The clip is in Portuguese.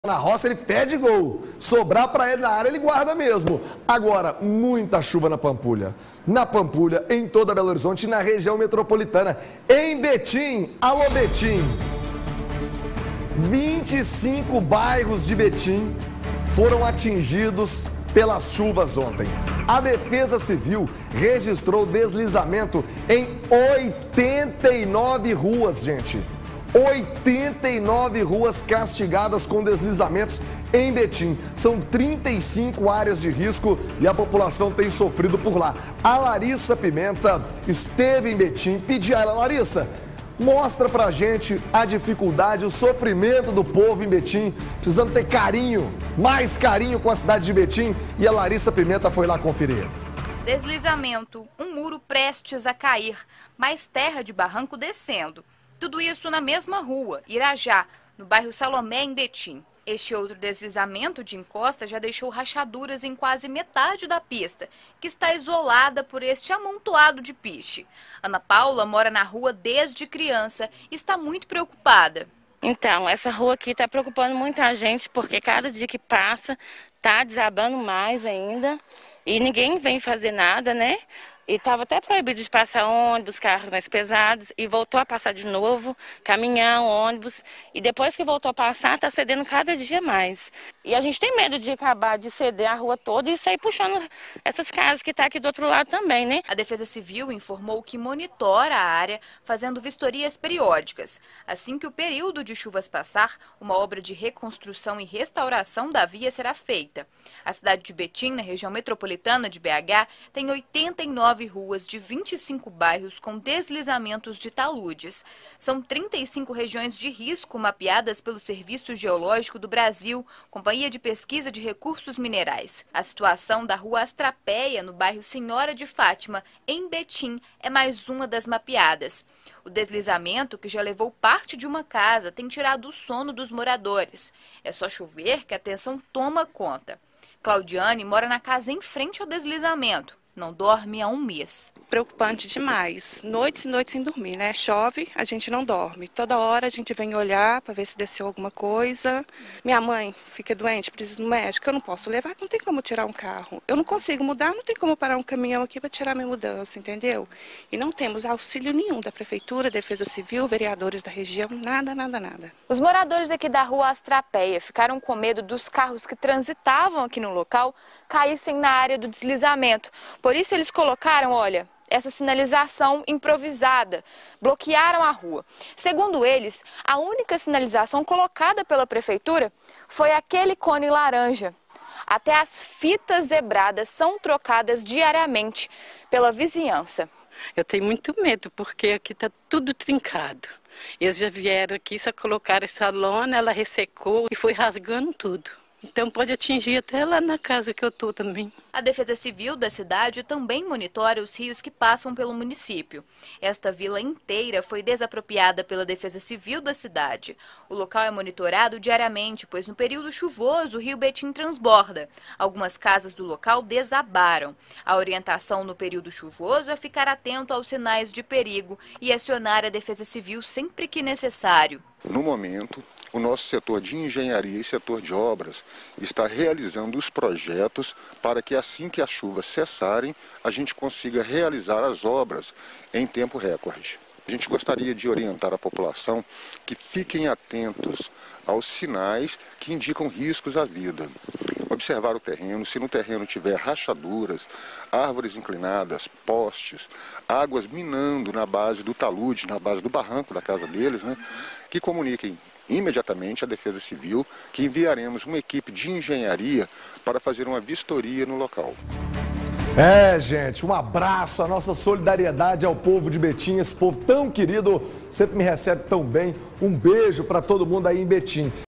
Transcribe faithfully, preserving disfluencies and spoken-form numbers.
Na roça ele fede gol, sobrar para ele na área ele guarda mesmo. Agora, muita chuva na Pampulha. Na Pampulha, em toda Belo Horizonte e na região metropolitana. Em Betim, alô Betim. vinte e cinco bairros de Betim foram atingidos pelas chuvas ontem. A Defesa Civil registrou deslizamento em oitenta e nove ruas, gente. oitenta e nove ruas castigadas com deslizamentos em Betim. São trinta e cinco áreas de risco e a população tem sofrido por lá. A Larissa Pimenta esteve em Betim. Pedi a ela, Larissa, mostra pra gente a dificuldade, o sofrimento do povo em Betim, precisando ter carinho, mais carinho com a cidade de Betim. E a Larissa Pimenta foi lá conferir. Deslizamento, um muro prestes a cair, mais terra de barranco descendo. Tudo isso na mesma rua, Irajá, no bairro Salomé, em Betim. Este outro deslizamento de encosta já deixou rachaduras em quase metade da pista, que está isolada por este amontoado de piche. Ana Paula mora na rua desde criança e está muito preocupada. Então, essa rua aqui está preocupando muita gente, porque cada dia que passa está desabando mais ainda e ninguém vem fazer nada, né? E estava até proibido de passar ônibus, carros mais pesados, e voltou a passar de novo, caminhão, ônibus. E depois que voltou a passar, está cedendo cada dia mais. E a gente tem medo de acabar de ceder a rua toda e sair puxando essas casas que estão aqui do outro lado também, né? A Defesa Civil informou que monitora a área, fazendo vistorias periódicas. Assim que o período de chuvas passar, uma obra de reconstrução e restauração da via será feita. A cidade de Betim, na região metropolitana de B H, tem oitenta e nove ruas de vinte e cinco bairros com deslizamentos de taludes. São trinta e cinco regiões de risco mapeadas pelo Serviço Geológico do Brasil, Companhia de Pesquisa de Recursos Minerais. A situação da rua Astrapeia, no bairro Senhora de Fátima, em Betim, é mais uma das mapeadas. O deslizamento, que já levou parte de uma casa, tem tirado o sono dos moradores. É só chover que a tensão toma conta. Claudiane mora na casa em frente ao deslizamento. Não dorme há um mês. Preocupante demais. Noites e noites sem dormir, né? Chove, a gente não dorme. Toda hora a gente vem olhar para ver se desceu alguma coisa. Minha mãe fica doente, precisa do médico. Eu não posso levar, não tem como tirar um carro. Eu não consigo mudar, não tem como parar um caminhão aqui para tirar minha mudança, entendeu? E não temos auxílio nenhum da Prefeitura, Defesa Civil, vereadores da região, nada, nada, nada. Os moradores aqui da rua Astrapeia ficaram com medo dos carros que transitavam aqui no local caíssem na área do deslizamento. Por isso eles colocaram, olha, essa sinalização improvisada, bloquearam a rua. Segundo eles, a única sinalização colocada pela prefeitura foi aquele cone laranja. Até as fitas zebradas são trocadas diariamente pela vizinhança. Eu tenho muito medo, porque aqui está tudo trincado. Eles já vieram aqui, só colocaram essa lona, ela ressecou e foi rasgando tudo. Então pode atingir até lá na casa que eu estou também. A Defesa Civil da cidade também monitora os rios que passam pelo município. Esta vila inteira foi desapropriada pela Defesa Civil da cidade. O local é monitorado diariamente, pois no período chuvoso o rio Betim transborda. Algumas casas do local desabaram. A orientação no período chuvoso é ficar atento aos sinais de perigo e acionar a Defesa Civil sempre que necessário. No momento, o nosso setor de engenharia e setor de obras está realizando os projetos para que assim que as chuvas cessarem, a gente consiga realizar as obras em tempo recorde. A gente gostaria de orientar a população que fiquem atentos aos sinais que indicam riscos à vida. Observar o terreno, se no terreno tiver rachaduras, árvores inclinadas, postes, águas minando na base do talude, na base do barranco da casa deles, né, que comuniquem imediatamente à Defesa Civil, que enviaremos uma equipe de engenharia para fazer uma vistoria no local. É, gente, um abraço, a nossa solidariedade ao povo de Betim, esse povo tão querido, sempre me recebe tão bem. Um beijo para todo mundo aí em Betim.